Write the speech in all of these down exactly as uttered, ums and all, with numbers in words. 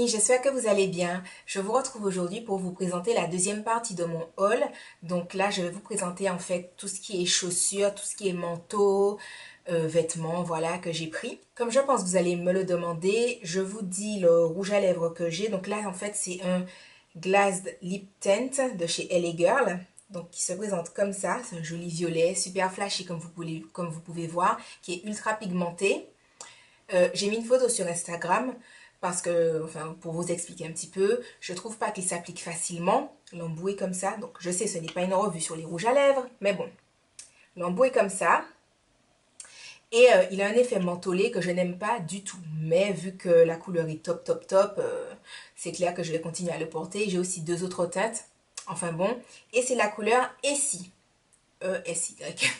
j'espère que vous allez bien. Je vous retrouve aujourd'hui pour vous présenter la deuxième partie de mon haul. Donc là, je vais vous présenter en fait tout ce qui est chaussures, tout ce qui est manteau, euh, vêtements, voilà, que j'ai pris. Comme je pense que vous allez me le demander, je vous dis le rouge à lèvres que j'ai. Donc là, en fait, c'est un Glazed Lip Tint de chez L A Girl. Donc qui se présente comme ça. C'est un joli violet, super flashy comme vous pouvez, comme vous pouvez voir, qui est ultra pigmenté. Euh, j'ai mis une photo sur Instagram parce que, enfin, pour vous expliquer un petit peu, je trouve pas qu'il s'applique facilement. L'embout est comme ça, donc je sais ce n'est pas une revue sur les rouges à lèvres, mais bon, l'embout est comme ça. Et euh, il a un effet mentholé que je n'aime pas du tout. Mais vu que la couleur est top, top, top, euh, c'est clair que je vais continuer à le porter. J'ai aussi deux autres teintes. Enfin bon, et c'est la couleur Essie. E S Y.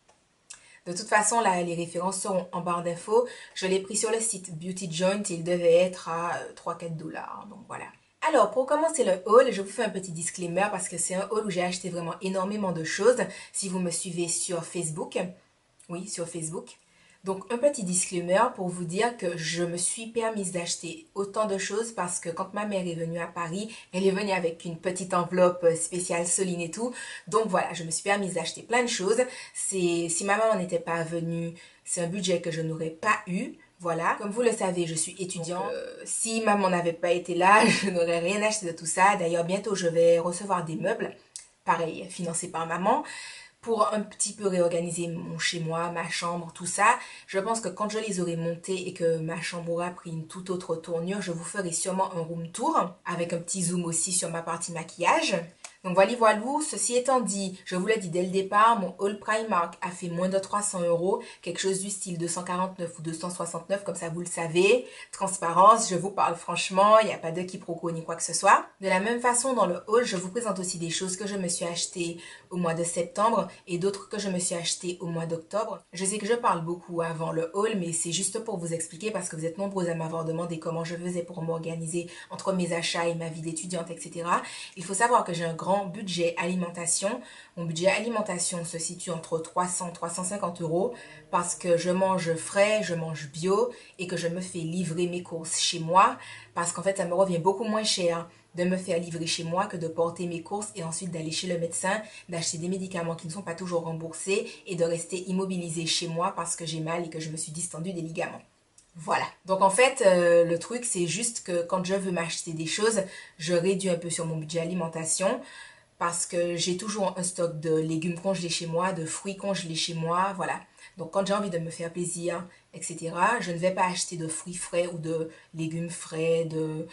De toute façon, là, les références seront en barre d'infos. Je l'ai pris sur le site Beauty Joint. Il devait être à trois à quatre dollars. Donc voilà. Alors, pour commencer le haul, je vous fais un petit disclaimer parce que c'est un haul où j'ai acheté vraiment énormément de choses. Si vous me suivez sur Facebook. Oui, sur Facebook. Donc, un petit disclaimer pour vous dire que je me suis permise d'acheter autant de choses parce que quand ma mère est venue à Paris, elle est venue avec une petite enveloppe spéciale Soline et tout. Donc voilà, je me suis permise d'acheter plein de choses. C'est, si ma maman n'était pas venue, c'est un budget que je n'aurais pas eu. Voilà, comme vous le savez, je suis étudiante. Donc, euh, si maman n'avait pas été là, je n'aurais rien acheté de tout ça. D'ailleurs, bientôt, je vais recevoir des meubles, pareil, financés par maman, pour un petit peu réorganiser mon chez-moi, ma chambre, tout ça. Je pense que quand je les aurai montés et que ma chambre aura pris une toute autre tournure, je vous ferai sûrement un room tour avec un petit zoom aussi sur ma partie maquillage. Donc voilà, voilà. Ceci étant dit, je vous l'ai dit dès le départ, mon haul Primark a fait moins de trois cents euros, quelque chose du style deux cent quarante-neuf ou deux cent soixante-neuf, comme ça vous le savez. Transparence, je vous parle franchement, il n'y a pas de quiproquo ni quoi que ce soit. De la même façon, dans le haul, je vous présente aussi des choses que je me suis achetées au mois de septembre et d'autres que je me suis achetées au mois d'octobre. Je sais que je parle beaucoup avant le haul, mais c'est juste pour vous expliquer parce que vous êtes nombreux à m'avoir demandé comment je faisais pour m'organiser entre mes achats et ma vie d'étudiante, et cetera. Il faut savoir que j'ai un grand budget alimentation. Mon budget alimentation se situe entre trois cents et trois cent cinquante euros parce que je mange frais, je mange bio et que je me fais livrer mes courses chez moi parce qu'en fait ça me revient beaucoup moins cher de me faire livrer chez moi que de porter mes courses et ensuite d'aller chez le médecin, d'acheter des médicaments qui ne sont pas toujours remboursés et de rester immobilisée chez moi parce que j'ai mal et que je me suis distendu des ligaments. Voilà. Donc en fait, euh, le truc, c'est juste que quand je veux m'acheter des choses, je réduis un peu sur mon budget alimentation parce que j'ai toujours un stock de légumes congelés chez moi, de fruits congelés chez moi, voilà. Donc quand j'ai envie de me faire plaisir, et cetera, je ne vais pas acheter de fruits frais ou de légumes frais, de,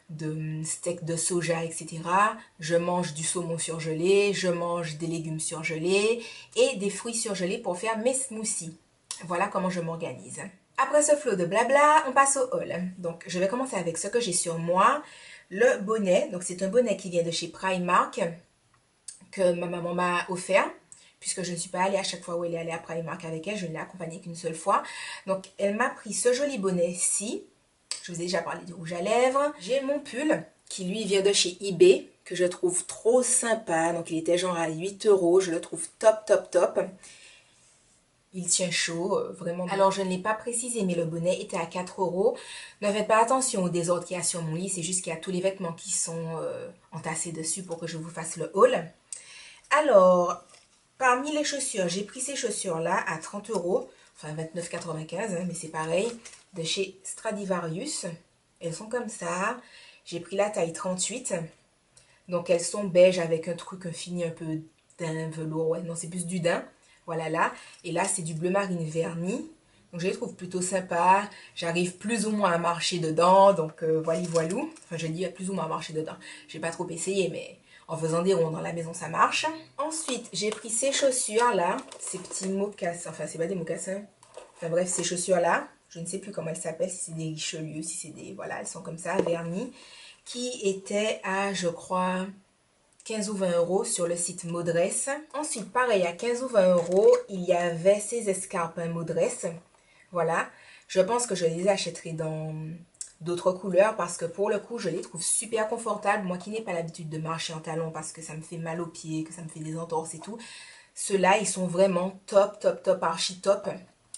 de steak de soja, et cetera. Je mange du saumon surgelé, je mange des légumes surgelés et des fruits surgelés pour faire mes smoothies. Voilà comment je m'organise. Après ce flot de blabla, on passe au haul. Donc, je vais commencer avec ce que j'ai sur moi. Le bonnet. Donc, c'est un bonnet qui vient de chez Primark que ma maman m'a offert. Puisque je ne suis pas allée à chaque fois où elle est allée à Primark avec elle. Je ne l'ai accompagnée qu'une seule fois. Donc, elle m'a pris ce joli bonnet-ci. Je vous ai déjà parlé du rouge à lèvres. J'ai mon pull qui, lui, vient de chez eBay. Que je trouve trop sympa. Donc, il était genre à huit euros. Je le trouve top, top, top. Il tient chaud, euh, vraiment. Alors, je ne l'ai pas précisé, mais le bonnet était à quatre euros. Ne faites pas attention au désordre qu'il y a sur mon lit. C'est juste qu'il y a tous les vêtements qui sont euh, entassés dessus pour que je vous fasse le haul. Alors, parmi les chaussures, j'ai pris ces chaussures-là à trente euros. Enfin, vingt-neuf quatre-vingt-quinze, hein, mais c'est pareil. De chez Stradivarius. Elles sont comme ça. J'ai pris la taille trente-huit. Donc, elles sont beige avec un truc, un fini un peu d'un velours. Ouais, non, c'est plus du daim. Voilà là. Et là, c'est du bleu marine verni. Donc, je les trouve plutôt sympas. J'arrive plus ou moins à marcher dedans. Donc, euh, voilà, voilou. Enfin, je dis plus ou moins à marcher dedans. J'ai pas trop essayé, mais en faisant des ronds dans la maison, ça marche. Ensuite, j'ai pris ces chaussures-là. Ces petits mocassins. Enfin, c'est pas des mocassins. Enfin, bref, ces chaussures-là. Je ne sais plus comment elles s'appellent. Si c'est des Richelieu, si c'est des... Voilà, elles sont comme ça, vernis. Qui étaient à, je crois... quinze ou vingt euros sur le site Modress. Ensuite, pareil, à quinze ou vingt euros, il y avait ces escarpes Modress. Voilà. Je pense que je les achèterai dans d'autres couleurs parce que pour le coup, je les trouve super confortables. Moi qui n'ai pas l'habitude de marcher en talons parce que ça me fait mal aux pieds, que ça me fait des entorses et tout. Ceux-là, ils sont vraiment top, top, top, archi top.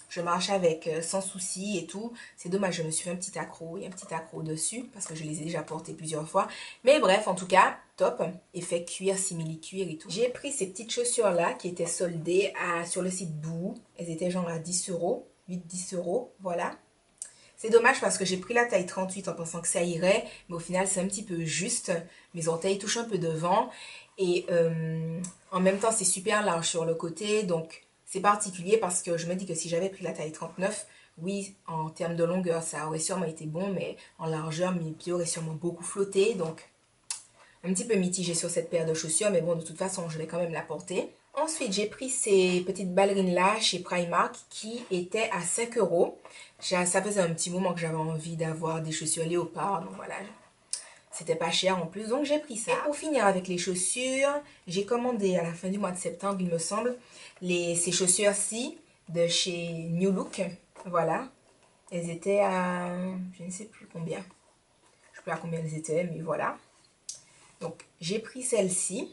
je marche avec euh, sans souci et tout. C'est dommage, je me suis fait un petit accro, il y a un petit accro dessus parce que je les ai déjà portés plusieurs fois. Mais bref, en tout cas, top. Effet cuir, simili-cuir et tout. J'ai pris ces petites chaussures-là qui étaient soldées à, sur le site Boo. Elles étaient genre à dix euros, huit dix euros, voilà. C'est dommage parce que j'ai pris la taille trente-huit en pensant que ça irait, mais au final c'est un petit peu juste. Mes orteils touchent un peu devant et euh, en même temps c'est super large sur le côté, donc c'est particulier parce que je me dis que si j'avais pris la taille trente-neuf, oui, en termes de longueur ça aurait sûrement été bon, mais en largeur mes pieds auraient sûrement beaucoup flotté, donc un petit peu mitigé sur cette paire de chaussures, mais bon, de toute façon, je vais quand même la porter. Ensuite, j'ai pris ces petites ballerines-là chez Primark qui étaient à cinq euros. Ça faisait un petit moment que j'avais envie d'avoir des chaussures léopard, donc voilà. C'était pas cher en plus, donc j'ai pris ça. Et pour finir avec les chaussures, j'ai commandé à la fin du mois de septembre, il me semble, les, ces chaussures-ci de chez New Look. Voilà. Elles étaient à... je ne sais plus combien. Je ne sais plus à combien elles étaient, mais voilà. Donc, j'ai pris celle-ci.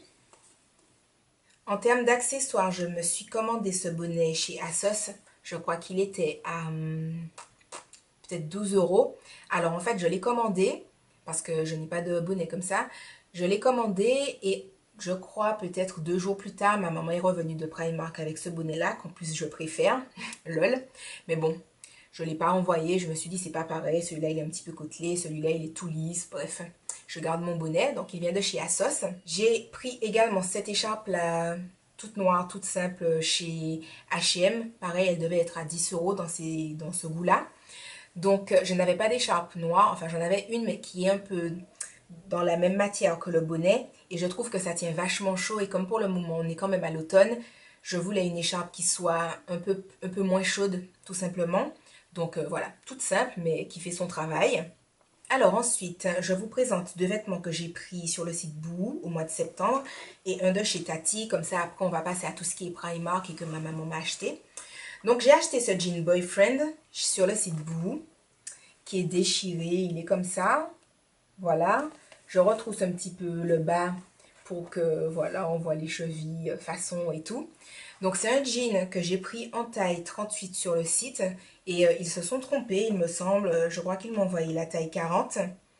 En termes d'accessoires, je me suis commandé ce bonnet chez ASOS. Je crois qu'il était à hum, peut-être douze euros. Alors, en fait, je l'ai commandé parce que je n'ai pas de bonnet comme ça. Je l'ai commandé et je crois peut-être deux jours plus tard, ma maman est revenue de Primark avec ce bonnet-là, qu'en plus je préfère. Lol. Mais bon, je ne l'ai pas envoyé. Je me suis dit, c'est pas pareil. Celui-là, il est un petit peu côtelé. Celui-là, il est tout lisse. Bref. Je garde mon bonnet, donc il vient de chez ASOS. J'ai pris également cette écharpe là, toute noire, toute simple chez H et M. Pareil, elle devait être à dix euros dans, ces, dans ce goût-là. Donc je n'avais pas d'écharpe noire, enfin j'en avais une mais qui est un peu dans la même matière que le bonnet. Et je trouve que ça tient vachement chaud et comme pour le moment on est quand même à l'automne, je voulais une écharpe qui soit un peu, un peu moins chaude tout simplement. Donc euh, voilà, toute simple mais qui fait son travail. Alors ensuite, je vous présente deux vêtements que j'ai pris sur le site Boo au mois de septembre et un de chez Tati. Comme ça, après, on va passer à tout ce qui est Primark et que ma maman m'a acheté. Donc, j'ai acheté ce jean Boyfriend sur le site Boo qui est déchiré. Il est comme ça. Voilà. Je retrousse un petit peu le bas pour que, voilà, on voit les chevilles, façon et tout. Donc, c'est un jean que j'ai pris en taille trente-huit sur le site. Et euh, ils se sont trompés, il me semble. Je crois qu'ils m'ont envoyé la taille quarante.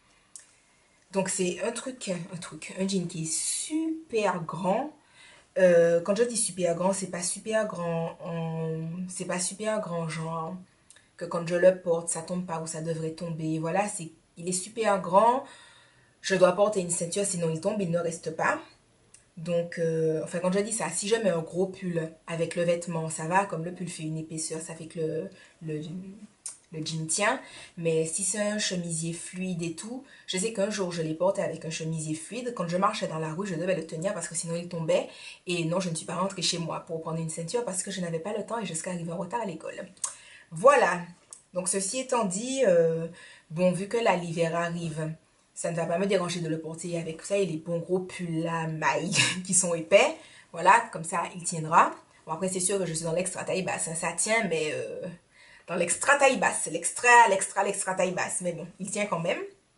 Donc, c'est un truc, un truc, un jean qui est super grand. Euh, quand je dis super grand, c'est pas super grand. En... C'est pas super grand, genre que quand je le porte, ça tombe pas où ça devrait tomber. Voilà, c'est, il est super grand. Je dois porter une ceinture, sinon il tombe, il ne reste pas. Donc, euh, enfin, quand je dis ça, si je mets un gros pull avec le vêtement, ça va. Comme le pull fait une épaisseur, ça fait que le, le, le jean tient. Mais si c'est un chemisier fluide et tout, je sais qu'un jour, je l'ai porté avec un chemisier fluide. Quand je marchais dans la rue, je devais le tenir parce que sinon il tombait. Et non, je ne suis pas rentrée chez moi pour prendre une ceinture parce que je n'avais pas le temps et je serais arrivée en retard à l'école. Voilà. Donc, ceci étant dit, euh, bon, vu que là, l'hiver arrive, ça ne va pas me déranger de le porter avec ça et les bons gros pulls là, mailles qui sont épais. Voilà, comme ça, il tiendra. Bon, après, c'est sûr que je suis dans l'extra taille basse. Ça, ça tient, mais euh, dans l'extra taille basse. L'extra, l'extra, l'extra taille basse. Mais bon, il tient quand même.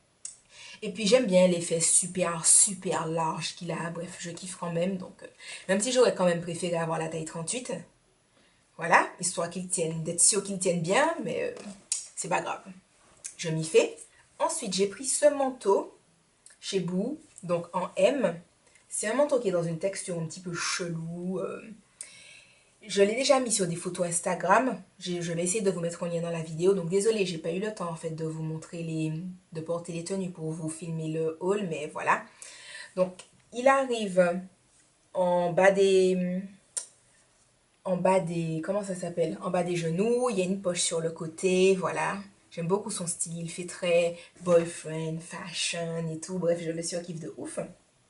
Et puis, j'aime bien l'effet super, super large qu'il a. Bref, je kiffe quand même. Donc, euh, même si j'aurais quand même préféré avoir la taille trente-huit. Voilà, histoire qu'il tienne, d'être sûr qu'il tienne bien. Mais euh, c'est pas grave. Je m'y fais. Ensuite, j'ai pris ce manteau chez Boo, donc en M. C'est un manteau qui est dans une texture un petit peu chelou. Euh, je l'ai déjà mis sur des photos Instagram. Je vais essayer de vous mettre un lien dans la vidéo. Donc désolée, j'ai pas eu le temps en fait de vous montrer les, de porter les tenues pour vous filmer le haul, mais voilà. Donc il arrive en bas des, en bas des, comment ça s'appelle? En bas des genoux. Il y a une poche sur le côté, voilà. J'aime beaucoup son style, il fait très boyfriend, fashion et tout. Bref, je le surkiffe de ouf.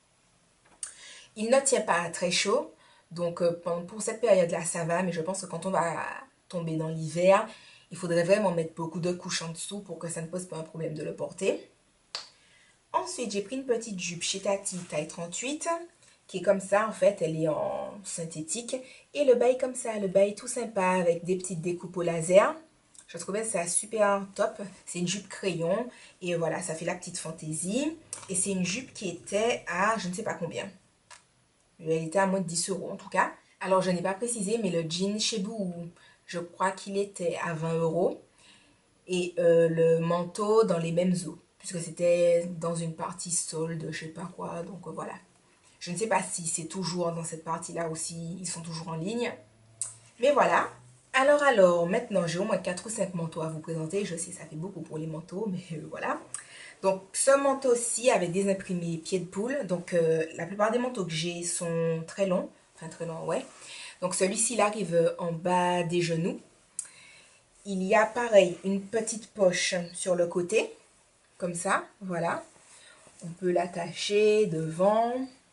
Il ne tient pas très chaud. Donc euh, pour cette période-là, ça va. Mais je pense que quand on va tomber dans l'hiver, il faudrait vraiment mettre beaucoup de couches en dessous pour que ça ne pose pas un problème de le porter. Ensuite, j'ai pris une petite jupe chez Tati, taille trente-huit, qui est comme ça en fait. Elle est en synthétique. Et le bas est comme ça, le bas est tout sympa avec des petites découpes au laser. Je trouvais ça super top. C'est une jupe crayon. Et voilà, ça fait la petite fantaisie. Et c'est une jupe qui était à je ne sais pas combien. Elle était à moins de dix euros en tout cas. Alors, je n'ai pas précisé, mais le jean chez Boo Je crois qu'il était à vingt euros. Et euh, le manteau dans les mêmes eaux. Puisque c'était dans une partie solde, je sais pas quoi. Donc euh, voilà. Je ne sais pas si c'est toujours dans cette partie-là ou si ils sont toujours en ligne. Mais voilà. Alors, alors, maintenant, j'ai au moins quatre ou cinq manteaux à vous présenter. Je sais, ça fait beaucoup pour les manteaux, mais euh, voilà. Donc, ce manteau-ci avec des imprimés pieds de poule. Donc, euh, la plupart des manteaux que j'ai sont très longs. Enfin, très longs, ouais. Donc, celui-ci, il arrive en bas des genoux. Il y a, pareil, une petite poche sur le côté. Comme ça, voilà. On peut l'attacher devant.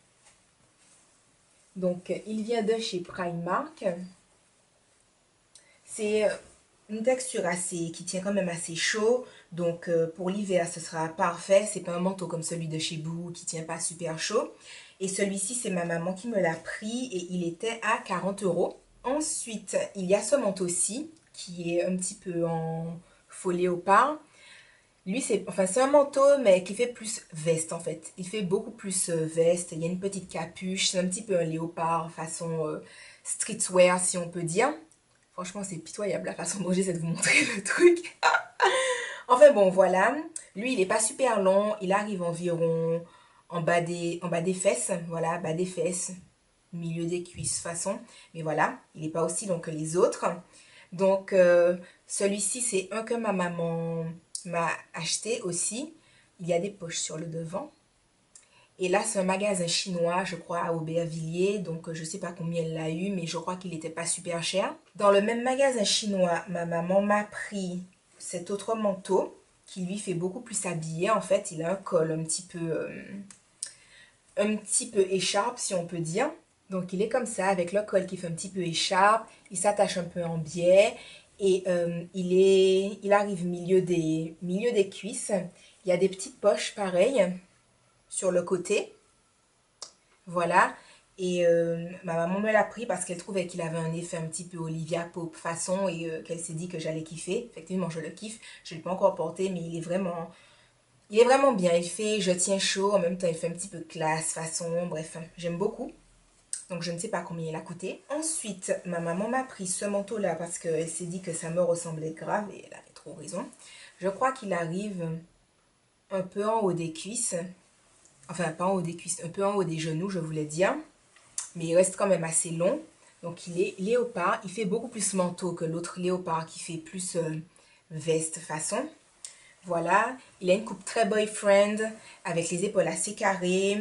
Donc, il vient de chez Primark. C'est une texture assez qui tient quand même assez chaud. Donc, euh, pour l'hiver, ce sera parfait. C'est pas un manteau comme celui de chez Boo qui tient pas super chaud. Et celui-ci, c'est ma maman qui me l'a pris et il était à quarante euros. Ensuite, il y a ce manteau-ci qui est un petit peu en faux léopard. Lui, c'est enfin, c'est un manteau, mais qui fait plus veste, en fait. Il fait beaucoup plus euh, veste. Il y a une petite capuche. C'est un petit peu un léopard façon euh, streetwear, si on peut dire. Franchement, c'est pitoyable la façon dont j'essaie de vous montrer le truc. Enfin bon, voilà. Lui, il n'est pas super long. Il arrive environ en bas des, en bas des fesses. Voilà, bas des fesses. Milieu des cuisses, façon. Mais voilà, il n'est pas aussi long que les autres. Donc, euh, celui-ci, c'est un que ma maman m'a acheté aussi. Il y a des poches sur le devant. Et là, c'est un magasin chinois, je crois, à Aubervilliers. Donc, je ne sais pas combien elle l'a eu, mais je crois qu'il n'était pas super cher. Dans le même magasin chinois, ma maman m'a pris cet autre manteau qui lui fait beaucoup plus habillé. En fait, il a un col un petit peu, euh, un petit peu écharpe, si on peut dire. Donc, il est comme ça, avec le col qui fait un petit peu écharpe. Il s'attache un peu en biais. Et euh, il, est, il arrive milieu des, milieu des cuisses. Il y a des petites poches pareilles sur le côté. Voilà. Et euh, ma maman me l'a pris parce qu'elle trouvait qu'il avait un effet un petit peu Olivia Pope façon et euh, qu'elle s'est dit que j'allais kiffer. Effectivement, je le kiffe. Je ne l'ai pas encore porté, mais il est vraiment, il est vraiment bien. Il fait, je tiens chaud. En même temps, il fait un petit peu classe façon. Bref, j'aime beaucoup. Donc, je ne sais pas combien il a coûté. Ensuite, ma maman m'a pris ce manteau-là parce qu'elle s'est dit que ça me ressemblait grave et elle avait trop raison. Je crois qu'il arrive un peu en haut des cuisses. Enfin, pas en haut des cuisses, un peu en haut des genoux, je voulais dire. Mais il reste quand même assez long. Donc, il est léopard. Il fait beaucoup plus manteau que l'autre léopard qui fait plus euh, veste façon. Voilà. Il a une coupe très boyfriend avec les épaules assez carrées,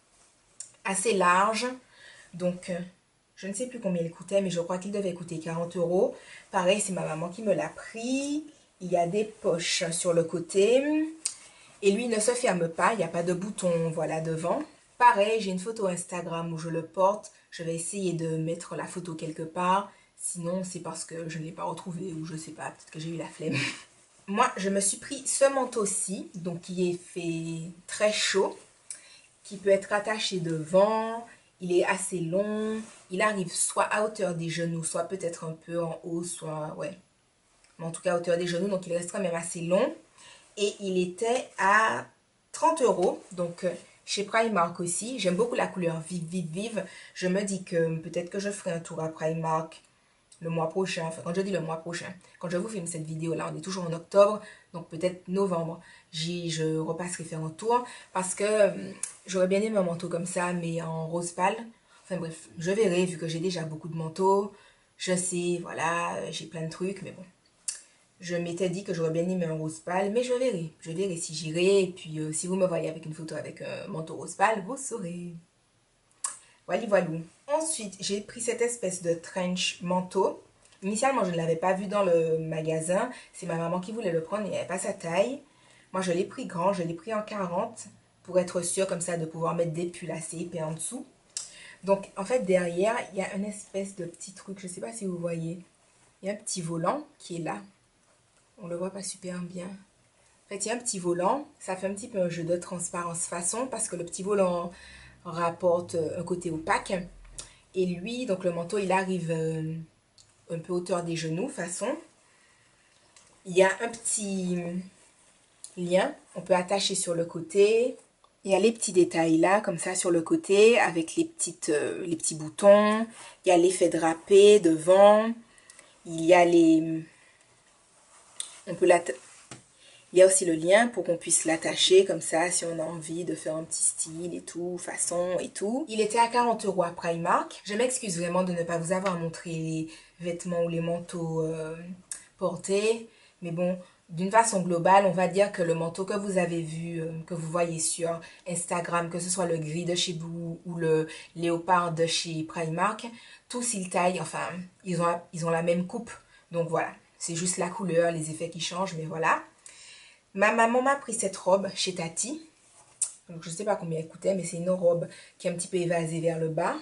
assez larges. Donc, euh, je ne sais plus combien il coûtait, mais je crois qu'il devait coûter quarante euros. Pareil, c'est ma maman qui me l'a pris. Il y a des poches sur le côté. Et lui, il ne se ferme pas. Il n'y a pas de bouton, voilà, devant. Pareil, j'ai une photo Instagram où je le porte. Je vais essayer de mettre la photo quelque part. Sinon, c'est parce que je ne l'ai pas retrouvé ou je sais pas, peut-être que j'ai eu la flemme. Moi, je me suis pris ce manteau-ci, donc qui est fait très chaud, qui peut être attaché devant. Il est assez long. Il arrive soit à hauteur des genoux, soit peut-être un peu en haut, soit, ouais. Mais en tout cas, à hauteur des genoux, donc il reste quand même assez long. Et il était à trente euros, donc chez Primark aussi. J'aime beaucoup la couleur vive, vive, vive. Je me dis que peut-être que je ferai un tour à Primark le mois prochain. Enfin, quand je dis le mois prochain, quand je vous filme cette vidéo-là, on est toujours en octobre, donc peut-être novembre. J'y, je repasserai faire un tour parce que euh, j'aurais bien aimé un manteau comme ça, mais en rose pâle. Enfin bref, je verrai vu que j'ai déjà beaucoup de manteaux. Je sais, voilà, j'ai plein de trucs, mais bon. Je m'étais dit que j'aurais bien aimé un rose pâle, mais je verrai. Je verrai si j'irai. Et puis, euh, si vous me voyez avec une photo avec un manteau rose pâle, vous saurez. Voilà, voilà. Ensuite, j'ai pris cette espèce de trench manteau. Initialement, je ne l'avais pas vu dans le magasin. C'est ma maman qui voulait le prendre, il n'y avait pas sa taille. Moi, je l'ai pris grand, je l'ai pris en quarante pour être sûre comme ça de pouvoir mettre des pulls assez épais en dessous. Donc, en fait, derrière, il y a une espèce de petit truc, je ne sais pas si vous voyez. Il y a un petit volant qui est là. On le voit pas super bien. En fait, il y a un petit volant. Ça fait un petit peu un jeu de transparence façon parce que le petit volant rapporte un côté opaque. Et lui, donc le manteau, il arrive euh, un peu hauteur des genoux façon. Il y a un petit lien. On peut attacher sur le côté. Il y a les petits détails là, comme ça, sur le côté, avec les, petites, euh, les petits boutons. Il y a l'effet drapé devant. il y a les... On peut l'atta- Il y a aussi le lien pour qu'on puisse l'attacher comme ça si on a envie de faire un petit style et tout, façon et tout. Il était à quarante euros à Primark. Je m'excuse vraiment de ne pas vous avoir montré les vêtements ou les manteaux euh, portés. Mais bon, d'une façon globale, on va dire que le manteau que vous avez vu, euh, que vous voyez sur Instagram, que ce soit le gris de chez Boo ou le léopard de chez Primark, tous ils taillent, enfin, ils ont, ils ont la même coupe. Donc voilà, c'est juste la couleur, les effets qui changent, mais voilà. Ma maman m'a pris cette robe chez Tati. Donc je ne sais pas combien elle coûtait, mais c'est une robe qui est un petit peu évasée vers le bas.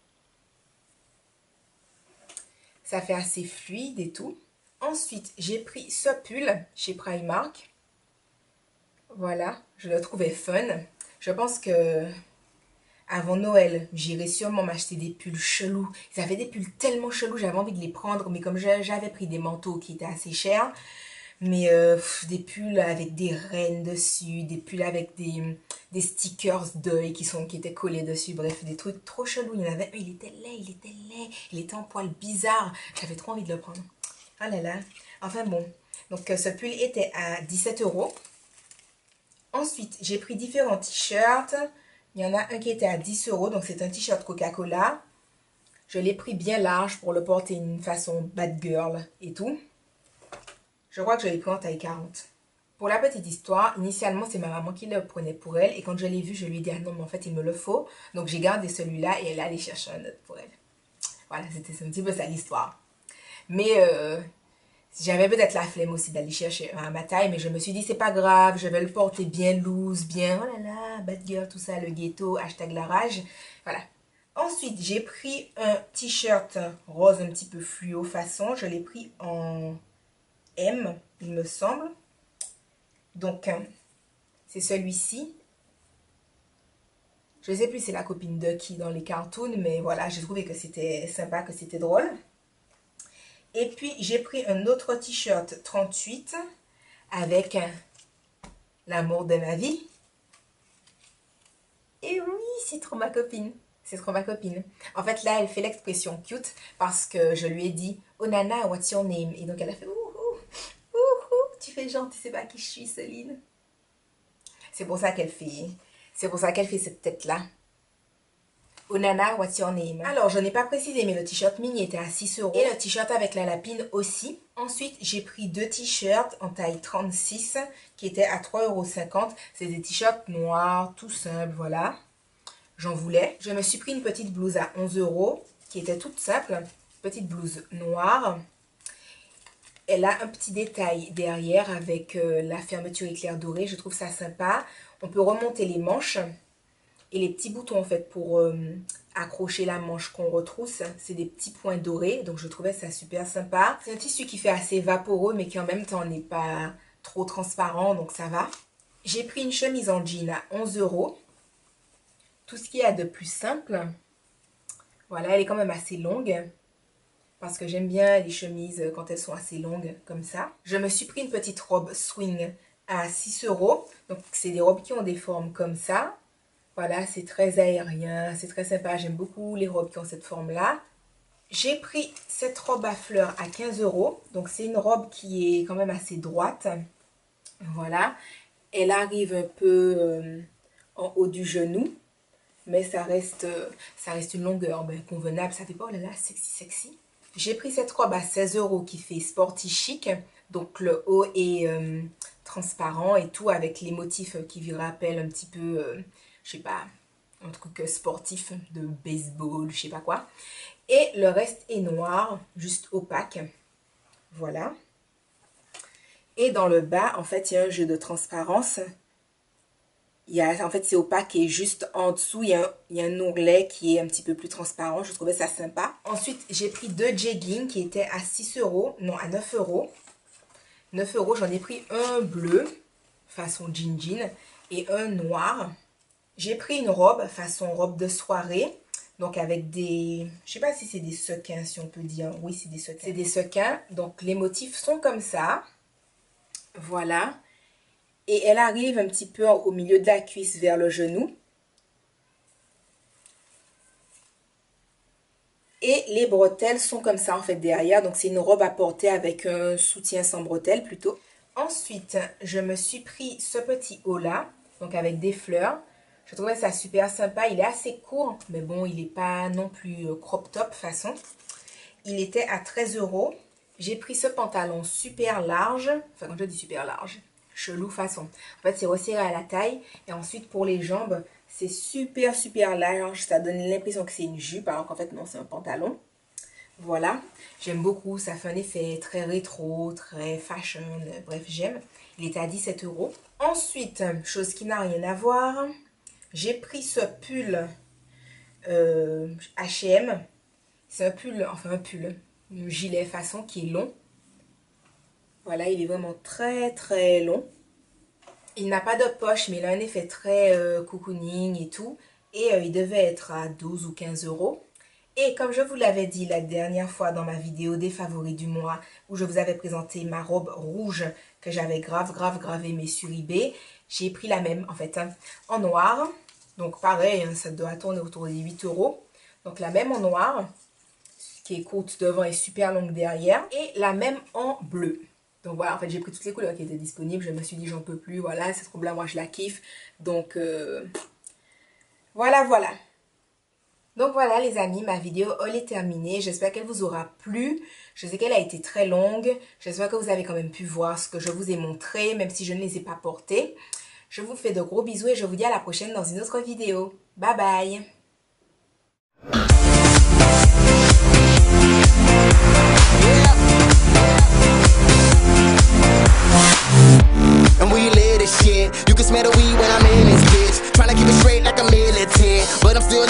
Ça fait assez fluide et tout. Ensuite, j'ai pris ce pull chez Primark. Voilà, je le trouvais fun. Je pense que avant Noël, j'irai sûrement m'acheter des pulls chelous. Ils avaient des pulls tellement chelous, j'avais envie de les prendre. Mais comme j'avais pris des manteaux qui étaient assez chers, mais euh, pff, des pulls avec des rennes dessus, des pulls avec des, des stickers d'œil qui, sont, qui étaient collés dessus. Bref, des trucs trop chelous. Il y en avait un, il était laid, il était laid, il était en poil bizarre. J'avais trop envie de le prendre. Ah là là. Enfin bon. Donc euh, ce pull était à dix-sept euros. Ensuite, j'ai pris différents t-shirts. Il y en a un qui était à dix euros. Donc c'est un t-shirt Coca-Cola. Je l'ai pris bien large pour le porter d'une façon bad girl et tout. Je crois que je l'ai pris en taille quarante. Pour la petite histoire, initialement, c'est ma maman qui le prenait pour elle. Et quand je l'ai vu, je lui ai dit, ah non, mais en fait, il me le faut. Donc, j'ai gardé celui-là et elle est allée chercher un autre pour elle. Voilà, c'était un petit peu ça l'histoire. Mais euh, j'avais peut-être la flemme aussi d'aller chercher un à ma taille. Mais je me suis dit, c'est pas grave, je vais le porter bien loose, bien, oh là là, bad girl, tout ça, le ghetto, hashtag la rage. Voilà. Ensuite, j'ai pris un t-shirt rose un petit peu fluo façon. Je l'ai pris en M, il me semble. Donc, c'est celui-ci. Je ne sais plus c'est la copine de qui dans les cartoons, mais voilà, j'ai trouvé que c'était sympa, que c'était drôle. Et puis, j'ai pris un autre t-shirt trente-huit avec l'amour de ma vie. Et oui, c'est trop ma copine. C'est trop ma copine. En fait, là, elle fait l'expression cute parce que je lui ai dit « Oh Nana, what's your name ?» Et donc, elle a fait « Ouhou, ouhou, tu fais genre, tu sais pas qui je suis, Céline. » C'est pour ça qu'elle fait, c'est pour ça qu'elle fait cette tête-là. Oh Nana, what's your name? Alors, je n'ai pas précisé, mais le t-shirt mini était à six euros. Et le t-shirt avec la lapine aussi. Ensuite, j'ai pris deux t-shirts en taille trente-six qui étaient à trois euros cinquante. C'est des t-shirts noirs, tout simples, voilà. J'en voulais. Je me suis pris une petite blouse à onze euros qui était toute simple. Petite blouse noire. Elle a un petit détail derrière avec euh, la fermeture éclair doré. Je trouve ça sympa. On peut remonter les manches. Et les petits boutons en fait pour euh, accrocher la manche qu'on retrousse, c'est des petits points dorés. Donc je trouvais ça super sympa. C'est un tissu qui fait assez vaporeux mais qui en même temps n'est pas trop transparent, donc ça va. J'ai pris une chemise en jean à onze euros. Tout ce qu'il y a de plus simple. Voilà, elle est quand même assez longue. Parce que j'aime bien les chemises quand elles sont assez longues comme ça. Je me suis pris une petite robe swing à six euros. Donc c'est des robes qui ont des formes comme ça. Voilà, c'est très aérien, c'est très sympa. J'aime beaucoup les robes qui ont cette forme-là. J'ai pris cette robe à fleurs à quinze euros. Donc, c'est une robe qui est quand même assez droite. Voilà. Elle arrive un peu euh, en haut du genou. Mais ça reste, euh, ça reste une longueur ben, convenable. Ça fait pas, oh là là, sexy, sexy. J'ai pris cette robe à seize euros qui fait sporty chic. Donc, le haut est euh, transparent et tout avec les motifs qui vous rappellent un petit peu... Euh, je sais pas, un truc sportif de baseball, je sais pas quoi. Et le reste est noir, juste opaque. Voilà. Et dans le bas, en fait, il y a un jeu de transparence. Il y a, en fait, c'est opaque et juste en dessous, il y, a un, il y a un ourlet qui est un petit peu plus transparent. Je trouvais ça sympa. Ensuite, j'ai pris deux jeggings qui étaient à six euros, non, à neuf euros. neuf euros, j'en ai pris un bleu, façon jean jean, et un noir. J'ai pris une robe, façon robe de soirée, donc avec des... Je sais pas si c'est des sequins, si on peut dire. Oui, c'est des sequins. C'est des sequins, donc les motifs sont comme ça. Voilà. Et elle arrive un petit peu au milieu de la cuisse vers le genou. Et les bretelles sont comme ça en fait derrière. Donc c'est une robe à porter avec un soutien sans bretelles plutôt. Ensuite, je me suis pris ce petit haut là, donc avec des fleurs. Je trouvais ça super sympa. Il est assez court, mais bon, il n'est pas non plus crop top façon. Il était à treize euros. J'ai pris ce pantalon super large. Enfin, quand je dis super large, chelou façon. En fait, c'est resserré à la taille. Et ensuite, pour les jambes, c'est super, super large. Ça donne l'impression que c'est une jupe, alors qu'en fait, non, c'est un pantalon. Voilà. J'aime beaucoup. Ça fait un effet très rétro, très fashion. Bref, j'aime. Il était à dix-sept euros. Ensuite, chose qui n'a rien à voir, j'ai pris ce pull euh, H et M. C'est un pull, enfin un pull, un gilet façon qui est long. Voilà, il est vraiment très très long. Il n'a pas de poche, mais il a un effet très euh, cocooning et tout. Et euh, il devait être à douze ou quinze euros. Et comme je vous l'avais dit la dernière fois dans ma vidéo des favoris du mois, où je vous avais présenté ma robe rouge que j'avais grave grave grave aimée sur eBay, j'ai pris la même en fait, hein, en noir. Donc pareil, hein, ça doit tourner autour des huit euros. Donc la même en noir, qui est courte devant et super longue derrière. Et la même en bleu. Donc voilà, en fait j'ai pris toutes les couleurs qui étaient disponibles. Je me suis dit j'en peux plus, voilà, cette robe là moi je la kiffe. Donc euh, voilà, voilà. Donc voilà les amis, ma vidéo haul est terminée. J'espère qu'elle vous aura plu. Je sais qu'elle a été très longue. J'espère que vous avez quand même pu voir ce que je vous ai montré, même si je ne les ai pas portés. Je vous fais de gros bisous et je vous dis à la prochaine dans une autre vidéo. Bye bye. And we live this shit. You can smell the weed when I'm in this bitch. Tryna keep it straight like a militant, but I'm still